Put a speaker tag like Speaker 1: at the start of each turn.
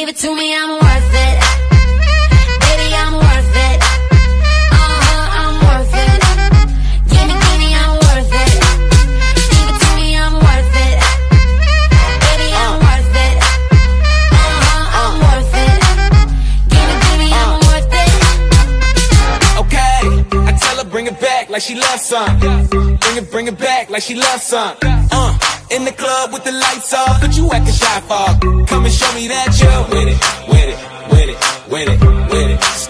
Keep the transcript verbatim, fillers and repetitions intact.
Speaker 1: give it to me, I'm worth it. Baby, I'm worth it. Uh-huh, I'm worth it. Give me, give me, I'm worth it. Give it to me, I'm worth it. Baby, I'm worth it. Uh-huh, I'm worth it. Give me, give me, I'm worth it.
Speaker 2: Okay, I tell her bring it back like she loves some. Bring it, bring it back like she loves some. Uh, in the club with the lights off, but you acting shy for. Come and show me that you're with it, with it, with it, with it, with it.